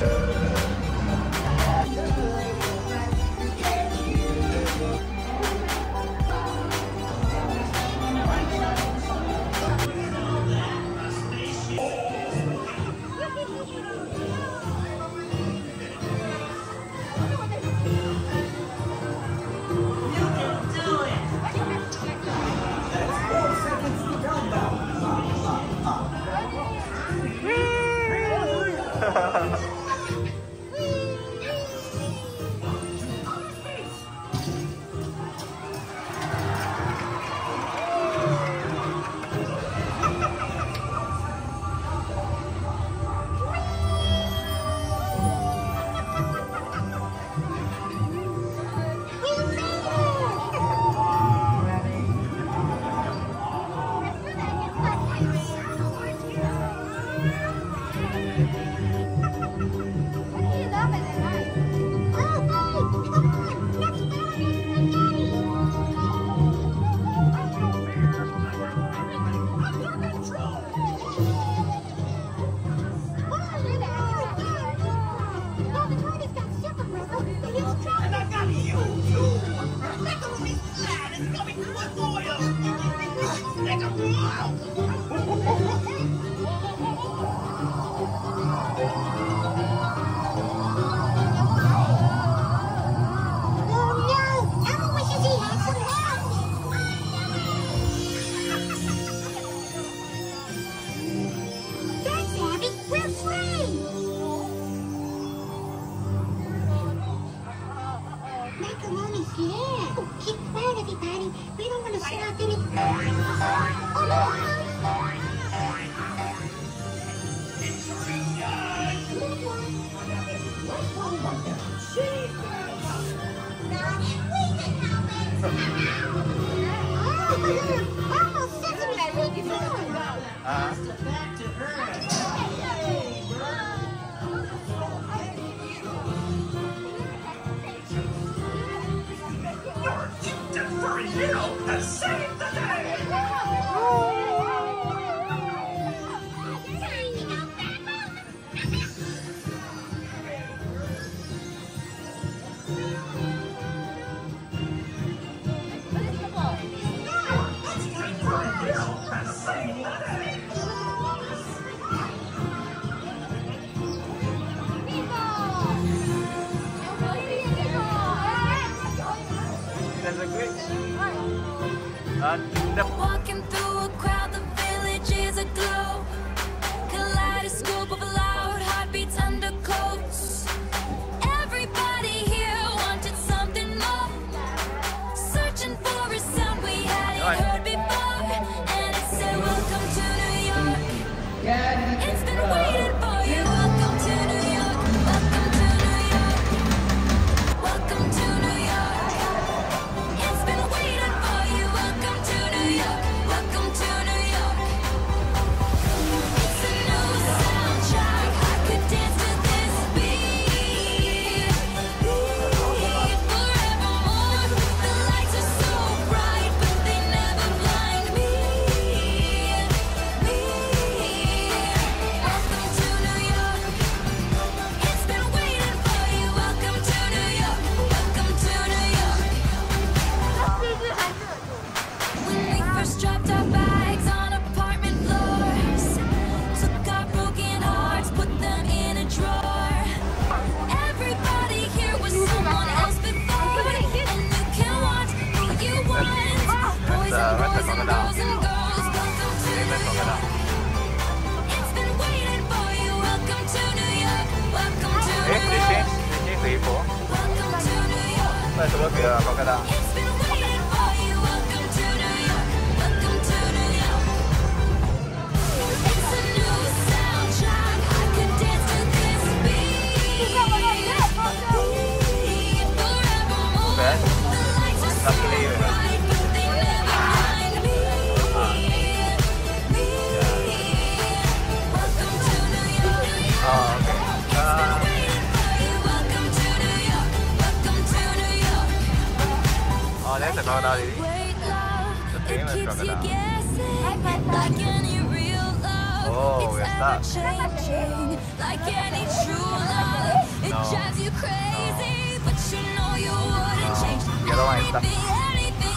Walking through a crowd, the village is aglow. Kaleidoscope of loud heartbeats under coats. Everybody here wanted something more, searching for a sound we hadn't heard before. And it said, welcome to New York. It's been waiting for you. Welcome to New York. Welcome to New York. Welcome to New York. It's been waiting for you. Welcome to New York. Welcome to New York. It's a new soundtrack. I could dance to this beat forevermore. The lights are so bright, but they never blind me. Welcome to New York. It's been waiting for you. Welcome to New York. Welcome to New York. When we first dropped our bags on apartment floors, took our broken hearts, put them in a drawer. Everybody here was someone else before, and you can want who you want. Boys and boys and girls and girls. Welcome to New York. It's been waiting for you. Welcome to New York. Welcome to New York. Welcome to New York. It's been waiting for you. Welcome to New York. Welcome to New York. It's a new soundtrack. I could dance to this beat forevermore. The lights are so bright, but they never blind me. Welcome to New York. It's been waiting for you. Welcome to New York. Welcome to New York. That's another lady. Great love, The it famous keeps you crocodile. guessing. Like any real love, Oh, it's yes, ever changing. Like any true love, No. drives you crazy, but you know you wouldn't change The other one is stuck. anything.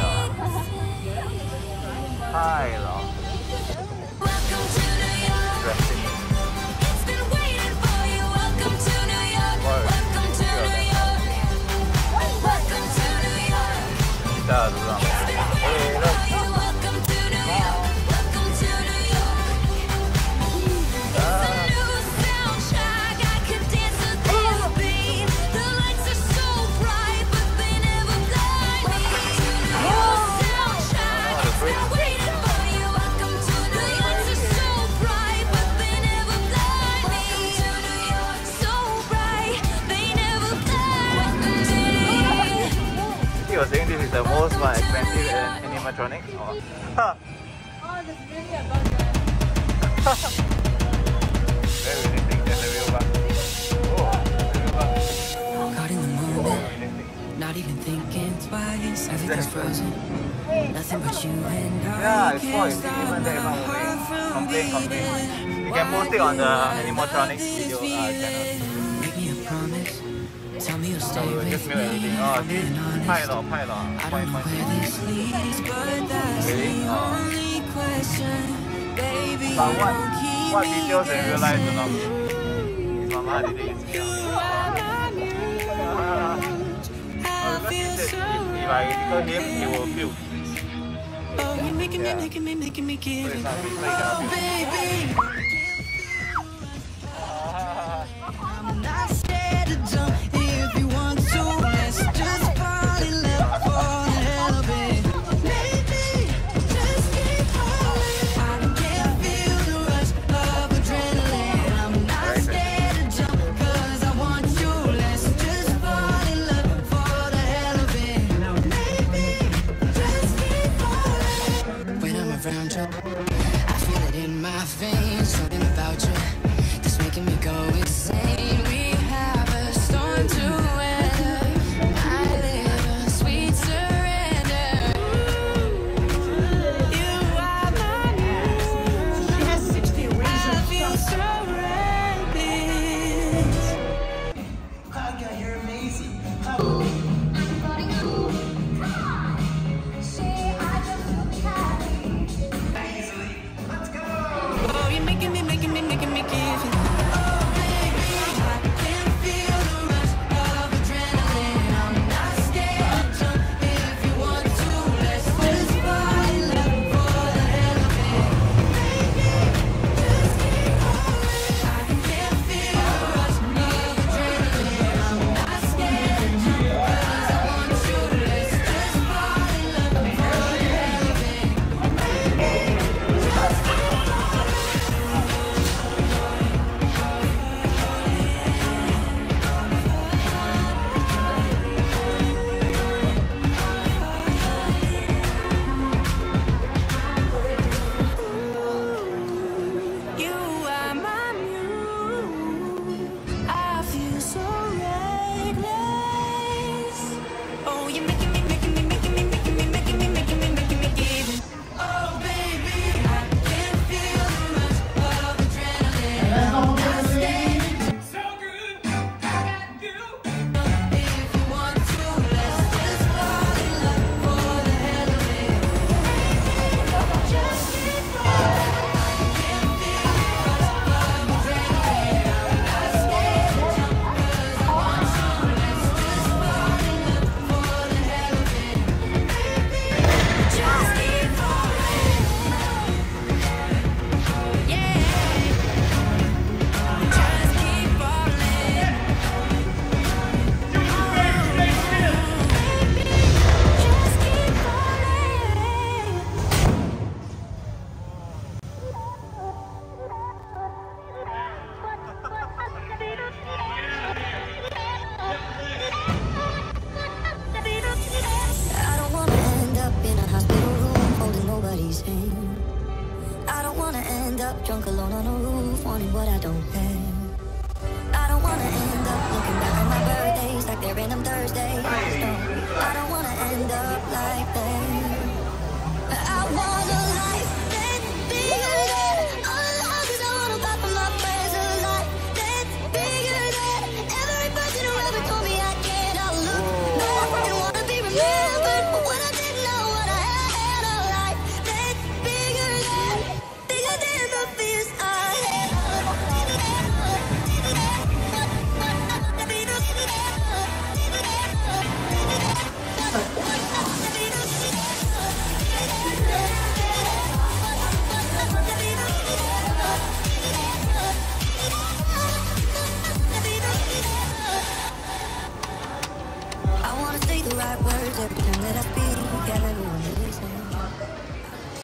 Hi, Lord. Welcome to New York. Dressing. It's been waiting for you. Welcome to New York. What? Welcome to New York. Welcome to New York. Kita dulu lah. It's been waiting for you. Welcome to New York. Welcome to New York. It's a new soundtrack. I could dance to this beat. The lights are so bright, but they never blind me. New soundtrack. It's been waiting for you. Welcome to New York. The lights are so bright, but they never blind me. Welcome to New York. So bright, they never blind me. He was saying this is the most expensive animatronics. Oh. Ha. Very realistic. That's a real bug. Oh, the real bug. Caught in the Oh, moment, realistic. not even thinking twice. Everything's frozen. Nothing but you and I. Yeah, it's Can't spoiled. stop Even my that heart from complain. beating. You can post it on the animatronics video channel. Make me a promise. Tell me you'll So stay we will with just me. mail everything. Oh, I'm this being honest. 派了派了 I don't point know point. where this leads, but that's Really? the Oh. only question. Baby, But you don't keep what me details in real life do not guessing. His mama didn't use it. I feel Because so if I tickle him, he will feel. Oh, you're making me, Yeah. making me, making me So give it's it. not feel, so he cannot Oh, feel. baby. I'm not scared to jump if you want to. Let's just fall in love for the hell of it. Maybe just keep falling. I can feel the rush of adrenaline. I'm not scared to jump 'cause I want you. Let's just fall in love for the hell of it. Maybe just keep falling. When I'm around you, I feel it in my veins. Something about you that's making me go insane. We have a storm to weather. I live a sweet surrender. You are my muse. I feel so reckless. You're amazing. Oh, you're making me, making me, making me give it. Oh, baby, I can feel the rush of adrenaline. I'm not scared to jump if you want to. Let's just fall in love for the hell of it. Baby, just keep falling. I can feel the rush of adrenaline. I'm not scared to jump 'cause I want you. Let's just fall in love for the hell of it. You are my muse. I feel so reckless. Oh, you're making me, making me, making me, making me, making me, making me, making me give it. Oh, baby, I can feel the rush of adrenaline. I'm not scared. So good, I got you. If you want to, let's just fall in love for the hell of it. Just keep falling. Just keep falling. Yeah. Just keep falling. Just keep falling. I don't wanna end up in a hospital room holding nobody's hand. I don't wanna end up drunk alone on a roof wanting what I don't have.